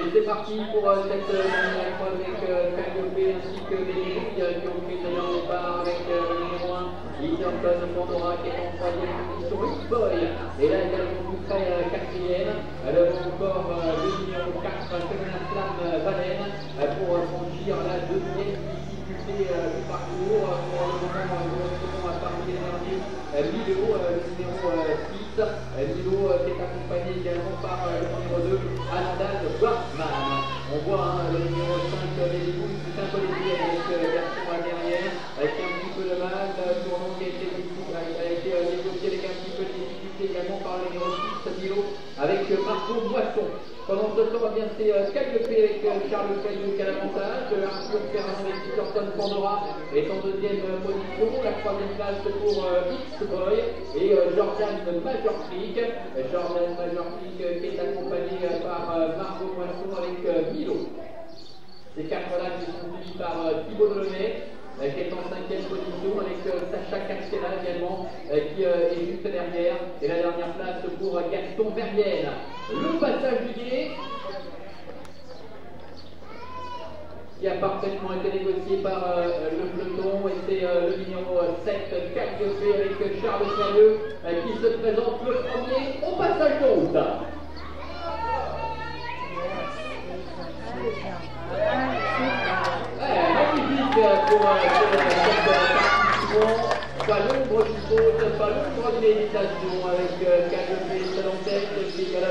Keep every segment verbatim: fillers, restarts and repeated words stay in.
Allez, c'est parti pour euh, cette dernière épreuve avec euh, Calliope ainsi que les filles qui ont pris d'ailleurs le départ avec euh, le numéro un, Eaterton Pandora qui est en troisième position, X-Boy. Et là également tout près euh, quatrième. Alors encore euh, le numéro quatre, Femina Slam Valène, euh, pour euh, franchir la deuxième difficulté euh, du parcours. Euh, pour le moment, euh, correspondant à parmi les derniers, euh, Milo, euh, le numéro euh, six. Euh, Milo euh, qui est accompagné également par euh, le numéro deux, Anandal Bartman. On voit hein, le numéro cinq, Médicou, qui est un peu léger avec euh, Garçon à derrière, euh, qui a un petit peu de mal. Le tournant qui a été, a été euh, négocié avec un petit peu de difficulté également par le numéro six, Milo, avec euh, Marco Moisson. Pendant ce temps, bien c'est euh, Calliope avec euh, Charles Caillou qui a l'avantage. Arthur Ferrand avec Eaterton Pandora est en deuxième euh, position. La troisième place pour euh, X-Boy et euh, Jordan Major Creek. Euh, Jordan Major Creek euh, qui est accompagné euh, par euh, Marco Moisson avec euh, Milo. Ces quatre-là qui sont suivis par euh, Thibaut Delaunay, euh, qui est en cinquième position avec euh, Sacha Castella également euh, qui euh, est juste derrière. Et la dernière place pour euh, Gaston Verrienne. Le passage du guet qui a parfaitement été négocié par euh, le peloton et c'est euh, le numéro sept, Calliope avec Charles Sérieux euh, qui se présente le premier au passage de route. Ouais, magnifique pour euh, cette participation. Pas l'ombre du faute, pas l'ombre de méditation avec euh, Calliope seul en tête qui est à la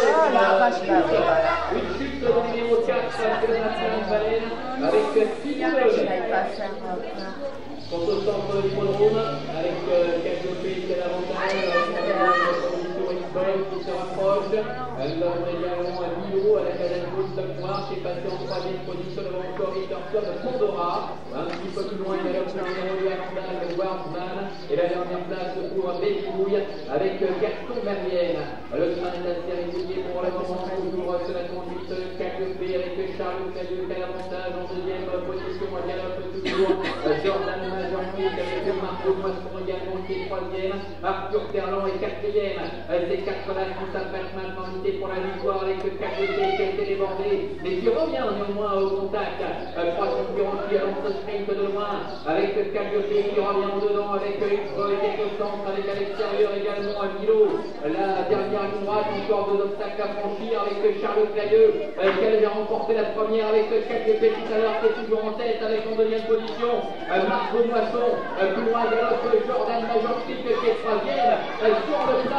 fois une chute de numéro quatre, Femina Valène avec Philippe. Quand au centre de l'hippodrome avec euh, Calliope qui a l'avantage, position X-Boy qui se rapproche. Nous avons également Milo à la cadette gauche de Noir qui est passé en troisième position devant encore Eaterton Pandora. Un petit peu plus loin, il y a le numéro deux Anandal Bartman. Et la dernière place pour Médicou avec Gaston Verrienne. Le train est assez régulier pour le moment, toujours sur la conduite Calliope avec Charles Caillou qui a l'avantage en deuxième position. À galope toujours Jordan Major Creek avec Marco Moisson également qui est troisième. Arthur Ferland est quatrième. Ces quatre-là qui s'apprêtent maintenant à lutter pour la victoire avec Calliope qui a été débordé, mais qui revient néanmoins au contact. Trois concurrents qui avancent le sprint de loin avec Calliope qui revient en dedans avec X-Boy qui est au centre avec à l'extérieur également à Milo. La dernière ligne droite, encore deux obstacles à franchir avec Charles Cailleux qui a déjà remporté la première avec Calliope tout à l'heure qui est toujours en tête avec en deuxième position Marco Moisson. Plus loin galope Jordan Major Creek qui est troisième sur le